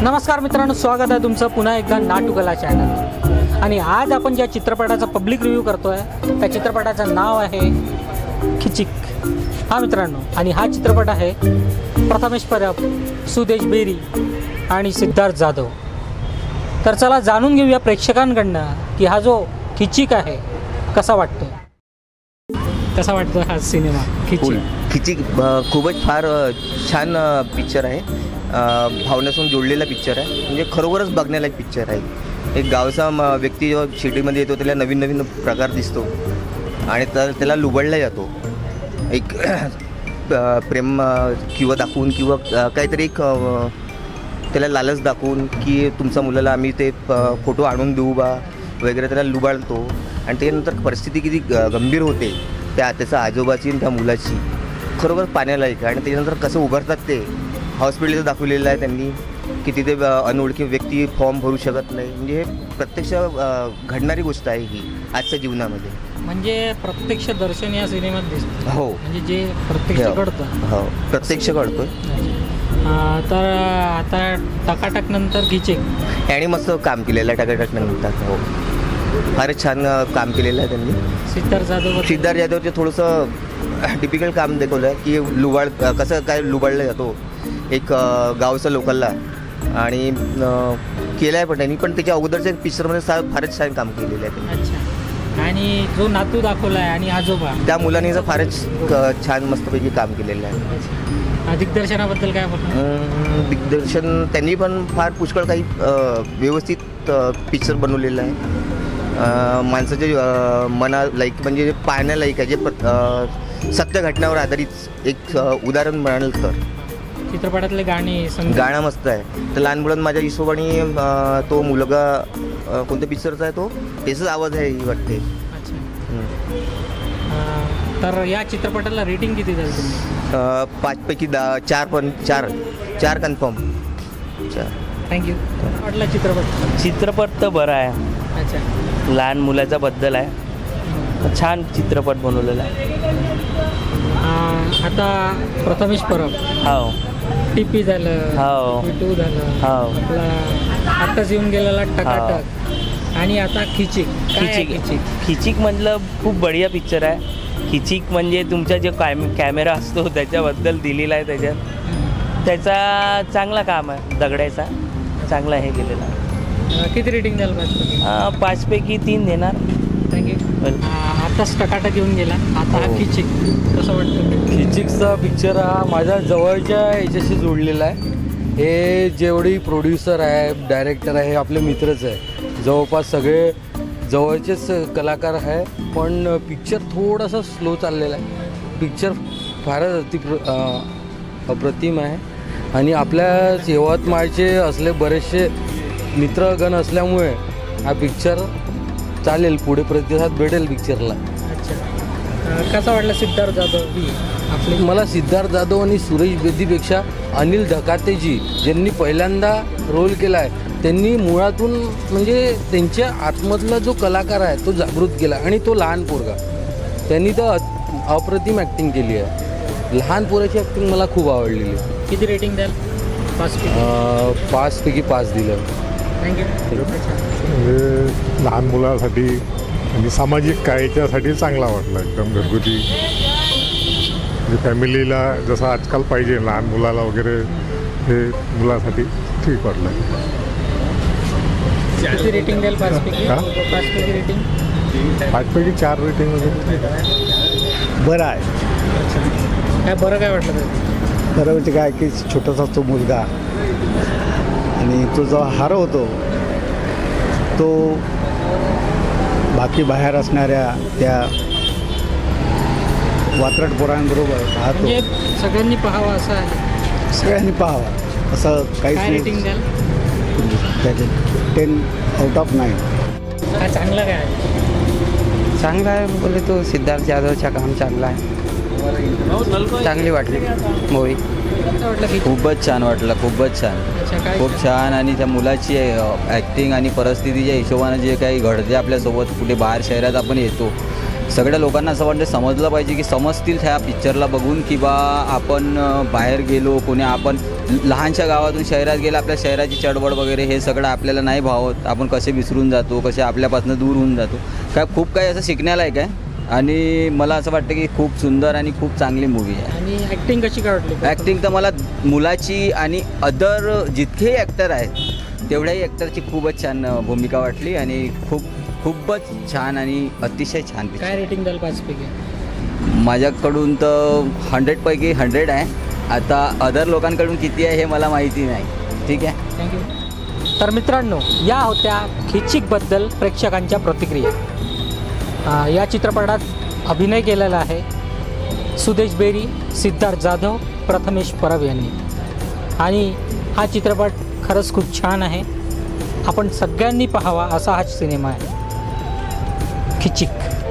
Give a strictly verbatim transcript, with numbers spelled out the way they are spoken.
नमस्कार मित्रांनो, स्वागत आहे तुमचं पुन्हा एकदा नाटुकला चॅनल। आणि आज आपण ज्या चित्रपटाचा पब्लिक रिव्ह्यू करतोय त्या चित्रपटाचं नाव आहे खिचिक। हा मित्रांनो, आणि हा चित्रपट आहे प्रथमेश परब, सुदेश बेरी आणि सिद्धार्थ जाधव। तर चला जाणून घेऊया प्रेक्षकांकडनं की हा जो खिचिक आहे कसा वाटतो। कसा वाटतो हा सिनेमा खिचिक? खिचिक खूपच फार छान पिक्चर आहे, भावनेसून जोडलेला पिक्चर आहे। म्हणजे खरोखरच बघण्यालायक पिक्चर आहे। एक गावचा व्यक्ती जेव्हा सिटीमध्ये येतो त्याला नवीन नवीन प्रकार दिसतो आणि तर त्याला लुबडला जातो एक प्रेम किंवा दाखवून किंवा काहीतरी एक त्याला लालच दाखवून की तुमच्या मुलाला आम्ही ते फोटो आणून देऊ बा वगैरे त्याला लुबाडतो। आणि त्यानंतर परिस्थिती किती गंभीर होते त्या त्याच्या आजोबाची आणि त्या मुलाची, खरोखर पाहण्यालायक। आणि त्याच्यानंतर कसं उभारतात ते हॉस्पिटलचं दाखवलेलं आहे त्यांनी की तिथे अनोळखी व्यक्ती फॉर्म भरू शकत नाही। म्हणजे हे प्रत्यक्ष घडणारी गोष्ट आहे ही आजच्या जीवनामध्ये। म्हणजे प्रत्यक्ष दर्शन या सिनेमात दिसतं। हो, म्हणजे जे प्रत्यक्ष घडतं। हो, प्रत्यक्ष घडतं। तर आता टकाटक नंतर खिचिक याने मस्त काम केलेलं आहे। टकाटक नंतर हो, फारच छान काम केलेलं आहे त्यांनी। सिद्धार्थ जाधव सिद्धार्थ जाधवचे थोडंसं टिपिकल काम दाखवलं आहे की लुबाड कसं काय लुबाडलं जातो एक गावच्या लोकांना, आणि केलं आहे पण त्यांनी। पण त्याच्या अगोदरच्या पिक्चरमध्ये फारच छान काम केलेलं आहे त्यांनी। अच्छा, आणि जो नातू दाखवला आहे आणि आजोबा त्या मुलांनी फारच छान मस्तपैकी काम केलेलं आहे। दिग्दर्शनाबद्दल काय बोलतो? दिग्दर्शन त्यांनी पण फार पुष्कळ काही व्यवस्थित पिक्चर बनवलेलं आहे। माणसाच्या मना लाईक म्हणजे पाहण्यालायक आहे, जे सत्य घटनावर आधारित एक उदाहरण म्हणाल तर चित्रपटातले गाणे गाणं मस्त आहे। तर लहान मुलांना माझ्या हिशोबाने तो मुलगा कोणत्या पिक्चरचा आहे तो त्याचाच आवाज आहे ही वाटते। तर या चित्रपटाला रेटिंग किती द्याल तुम्ही? पाचपैकी दहा चार पण चार चार कन्फर्म चार। थँक्यू। वाटला चित्रपट? चित्रपट तर बरा आहे। अच्छा, लहान मुलाच्या बद्दल आहे, छान चित्रपट बनवलेला आहे। आता प्रथमेश परब हो, टीपी झालं, हो, टू झालं, हो, आपला आत्ताच येऊन गेलेला टकाटक, आणि आता खिचिक। खिचिक खिचिक खिचिक म्हटलं खूप बढिया पिक्चर आहे। खिचिक म्हणजे तुमचा जो कॅम कॅमेरा असतो त्याच्याबद्दल दिलेला आहे त्याच्यात। त्याचा चांगला काम आहे, दगडायचा चांगला हे केलेला आहे। किती रेटिंग द्याल पाचपैकी? पाचपैकी तीन देणार। थँक्यू। आताच टकाटक येऊन गेला, आता हा खिचिक कसं वाटतं? खिचिकचा पिक्चर हा माझ्या जवळच्या याच्याशी जोडलेला आहे। हे जेवढी प्रोड्युसर आहे, डायरेक्टर आहे, हे आपले मित्रच आहे। जवळपास सगळे जवळचेच कलाकार आहे, पण पिक्चर थोडासा स्लो चाललेला आहे। पिक्चर फारच अतिप्र अप्रतिम आहे। आणि आपल्या यवतमाळचे असले बरेचसे मित्रगण असल्यामुळे हा पिक्चर चालेल, पुढे प्रतिसाद भेटेल पिक्चरला। अच्छा, कसा वाटला सिद्धार्थ जाधव ही आपले? मला सिद्धार्थ जाधव आणि सुरेश बेदीपेक्षा अनिल धकातेजी ज्यांनी पहिल्यांदा रोल केला आहे त्यांनी मुळातून म्हणजे त्यांच्या आतमधला जो कलाकार आहे तो जागृत केला। आणि तो लहान पोरगा त्यांनी तर अप्रतिम ॲक्टिंग केली आहे। लहान पोराची ॲक्टिंग मला खूप आवडलेली। किती रेटिंग द्याल? पाचपैकी पाचपैकी पाच दिलं। थँक्यू। म्हणजे लहान मुलासाठी आणि सामाजिक कार्यासाठी चांगला वाटला, एकदम घरगुती, म्हणजे फॅमिलीला जसं आजकाल पाहिजे लहान मुलाला वगैरे, हे मुलासाठी ठीक वाटलं। किती रेटिंग द्याल पाचपैकी? पाचपैकी रेटिंग पाचपैकी चार रेटिंग वगैरे बरं आहे। काय बरं काय वाटलं? बरं म्हणजे काय की छोटासा तो मुलगा आणि तो जो हरवतो तो बाकी बाहेर असणाऱ्या त्या वात्रट पोरांबरोबर राहतो। म्हणजे सगळ्यांनी पाहावं असं आहे? सगळ्यांनी पाहावं असं काहीच काय रेटिंग द्याल? त्याचे टेन आउट ऑफ नाईन। काय चांगलं काय आहे? चांगला आहे बोले तो सिद्धार्थ जाधवचा काम चांगला आहे, चांगली वाटली मूवी। खूपच छान वाटलं, खूपच छान, खूप छान। आणि त्या मुलाची ॲक्टिंग आणि परिस्थितीच्या हिशोबाने जे काही घडते आपल्यासोबत, कुठे बाहेर शहरात आपण येतो, सगळ्या लोकांना असं वाटतं समजलं पाहिजे की समजतील ह्या पिक्चरला बघून की बा आपण बाहेर गेलो, कोणी आपण लहानशा गावातून शहरात गेलं, आपल्या शहराची चढवड वगैरे हे सगळं आपल्याला नाही भावत, आपण कसे विसरून जातो, कसे आपल्यापासून दूर होऊन जातो. काय खूप काही असं शिकण्यालायक आहे आणि मला असं वाटतं की खूप सुंदर आणि खूप चांगली मूवी आहे. आणि ॲक्टिंग कशी काय वाटली? ॲक्टिंग तर मला मुलाची आणि अदर जितकेही ॲक्टर आहेत तेवढ्याही ॲक्टरची खूपच छान भूमिका वाटली आणि खूप खूपच छान आणि अतिशय छान पिक्चर. काय रेटिंग द्याल पाचपैकी? माझ्याकडून तर हंड्रेडपैकी हंड्रेड आहे. आता अदर लोकांकडून किती आहे हे मला माहिती नाही. ठीक आहे, थँक्यू. तर मित्रांनो, या होत्या खिचिकबद्दल प्रेक्षकांच्या प्रतिक्रिया. अ, या चित्रपटात अभिनय केलेला आहे सुदेश बेरी, सिद्धार्थ जाधव, प्रथमेश परब यांनी. आणि हा चित्रपट खरंच खूप छान आहे. आपण सगळ्यांनी पाहावा असा हा सिनेमा आहे खिचिक.